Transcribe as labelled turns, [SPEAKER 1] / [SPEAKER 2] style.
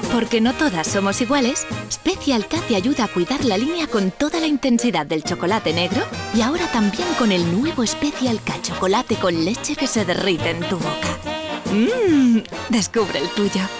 [SPEAKER 1] Porque no todas somos iguales, Special K te ayuda a cuidar la línea con toda la intensidad del chocolate negro y ahora también con el nuevo Special K chocolate con leche que se derrite en tu boca. Descubre el tuyo.